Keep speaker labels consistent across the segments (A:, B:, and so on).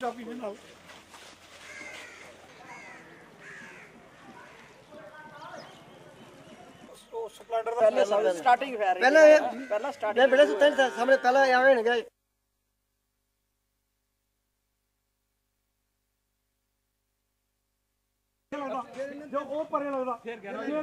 A: Starting पहले बड़े सामने पहले आवे नहीं गए जो वो परे लगदा फिर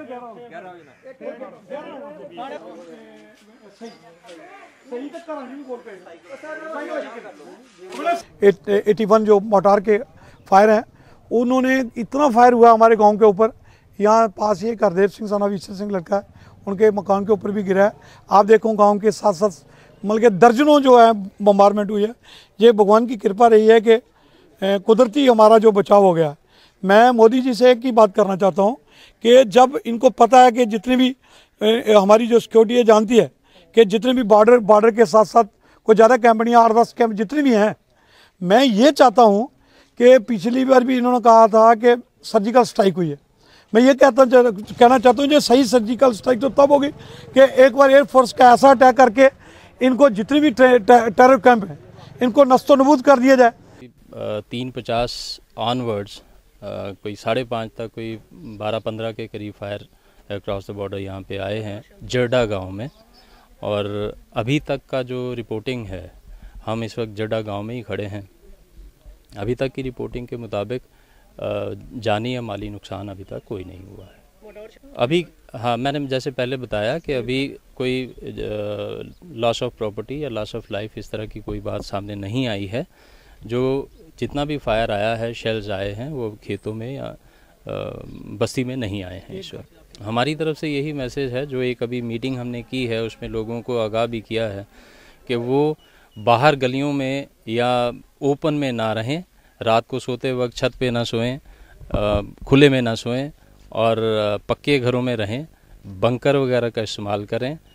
B: 81 जो मोटार के फायर हैं उन्होंने इतना फायर हुआ हमारे गांव के ऊपर। यहाँ पास ये हरदेव सिंह सना वीर सिंह लड़का है, उनके मकान के ऊपर भी गिरा है। आप देखो गांव के साथ साथ मतलब के दर्जनों जो है बम्बारमेंट हुई है। ये भगवान की कृपा रही है कि कुदरती हमारा जो बचाव हो गया। मैं मोदी जी से एक ही बात करना चाहता हूँ कि जब इनको पता है कि जितनी भी हमारी जो सिक्योरिटी है जानती है कि जितने भी बॉर्डर के साथ साथ कोई ज़्यादा कंपनियाँ 8-10 कैंप जितनी भी हैं, मैं ये चाहता हूँ कि पिछली बार भी इन्होंने कहा था कि सर्जिकल स्ट्राइक हुई है। मैं ये कहना चाहता हूँ जो सही सर्जिकल स्ट्राइक तो तब होगी कि एक बार एयरफोर्स का ऐसा अटैक करके इनको जितनी भी टेरर कैंप हैं इनको नस्तो नबूद कर दिया जाए।
C: 350 ऑनवर्ड्स कोई 5.5 तक कोई 12-15 के करीब फायर अक्रॉस द बॉर्डर यहाँ पे आए हैं जर्डा गांव में। और अभी तक का जो रिपोर्टिंग है, हम इस वक्त जर्डा गांव में ही खड़े हैं। अभी तक की रिपोर्टिंग के मुताबिक जानी या माली नुकसान अभी तक कोई नहीं हुआ है। अभी हाँ, मैंने जैसे पहले बताया कि अभी कोई लॉस ऑफ प्रॉपर्टी या लॉस ऑफ लाइफ इस तरह की कोई बात सामने नहीं आई है। जो जितना भी फायर आया है, शेल्स आए हैं, वो खेतों में या बस्ती में नहीं आए हैं इस वक्त। हमारी तरफ से यही मैसेज है, जो एक अभी मीटिंग हमने की है उसमें लोगों को आगाह भी किया है कि वो बाहर गलियों में या ओपन में ना रहें, रात को सोते वक्त छत पे ना सोएं, खुले में ना सोएं और पक्के घरों में रहें, बंकर वगैरह का इस्तेमाल करें।